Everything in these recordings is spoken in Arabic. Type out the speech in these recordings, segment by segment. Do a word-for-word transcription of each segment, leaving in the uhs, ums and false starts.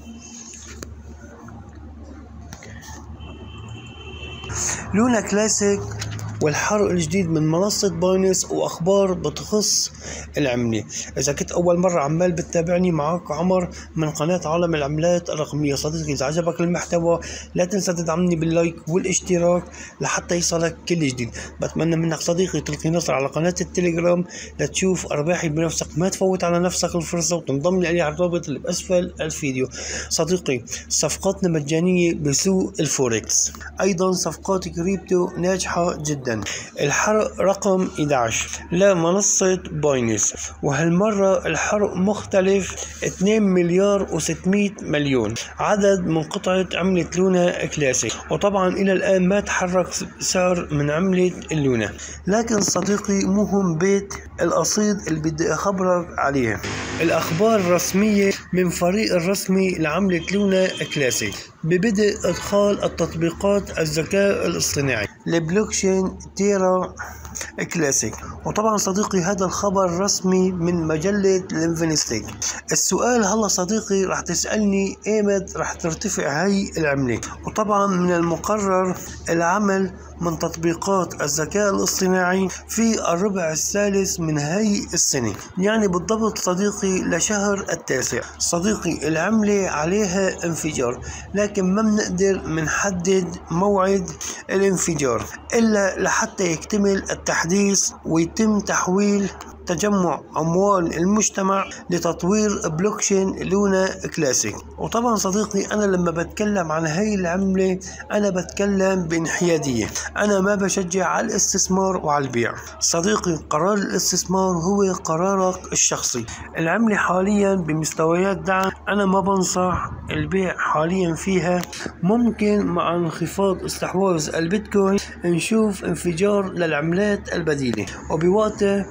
لونا كلاسيك والحرق الجديد من منصة باينس وأخبار بتخص العملة. إذا كنت أول مرة عمال بتتابعني، معك عمر من قناة عالم العملات الرقمية. صديقي إذا عجبك المحتوى لا تنسى تدعمني باللايك والاشتراك لحتى يصلك كل جديد. بتمنى منك صديقي تلقي نظرة على قناة التليجرام لتشوف أرباحي بنفسك، ما تفوت على نفسك الفرصة وتنضم لي على الرابط اللي بأسفل الفيديو. صديقي صفقاتنا مجانية بسوق الفوركس، أيضا صفقات كريبتو ناجحة جدا. الحرق رقم إحدى عشر لمنصة باينس، وهالمرة الحرق مختلف، اثنين مليار وستمائة مليون عدد من قطعة عملة لونا كلاسيك. وطبعا إلى الآن ما تحرك سعر من عملة اللونا، لكن صديقي مهم بيت القصيد اللي بدي أخبرك عليه. الأخبار الرسمية من فريق الرسمي لعملة لونا كلاسيك ببدء إدخال التطبيقات الذكاء الاصطناعي لبلوكشين تيرا كلاسيك. وطبعا صديقي هذا الخبر رسمي من مجلة الانفينستيك. السؤال هلا صديقي رح تسألني ايمت رح ترتفع هاي العملة؟ وطبعا من المقرر العمل من تطبيقات الذكاء الاصطناعي في الربع الثالث من هاي السنة، يعني بالضبط صديقي لشهر التاسع. صديقي العملة عليها انفجار، لكن ما بنقدر منحدد موعد الانفجار إلا لحتى يكتمل التحديث ويتم تحويل تجمع أموال المجتمع لتطوير بلوكشين لونا كلاسيك. وطبعا صديقي أنا لما بتكلم عن هاي العملة أنا بتكلم بانحيادية، أنا ما بشجع على الاستثمار وعلى البيع. صديقي قرار الاستثمار هو قرارك الشخصي. العملة حاليا بمستويات دعم، أنا ما بنصح البيع حاليا فيها. ممكن مع انخفاض استحواذ البيتكوين نشوف انفجار للعملات البديلة، وبوقتها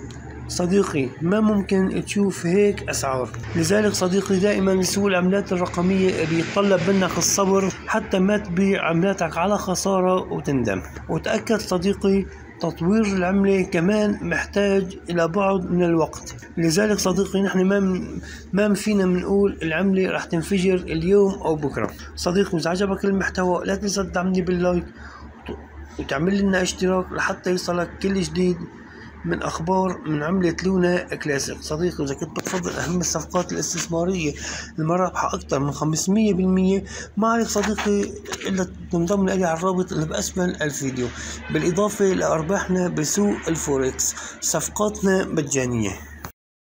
صديقي ما ممكن تشوف هيك أسعار. لذلك صديقي دائما سوق العملات الرقمية بيتطلب منك الصبر حتى ما تبيع عملاتك على خسارة وتندم. وتأكد صديقي تطوير العملة كمان محتاج إلى بعض من الوقت. لذلك صديقي نحن ما ما فينا منقول العملة رح تنفجر اليوم أو بكرة. صديقي إذا عجبك المحتوى لا تنسى تدعمني باللايك وتعمل لنا اشتراك لحتى يصلك كل جديد من أخبار من عملة لونا كلاسيك. صديقي إذا كنت بتفضل أهم الصفقات الاستثمارية المرابحة أكثر من خمسمائة بالمئة، ما عليك صديقي إلا تنضم لي على الرابط اللي بأسفل الفيديو. بالإضافة لأرباحنا بسوق الفوركس صفقاتنا مجانية.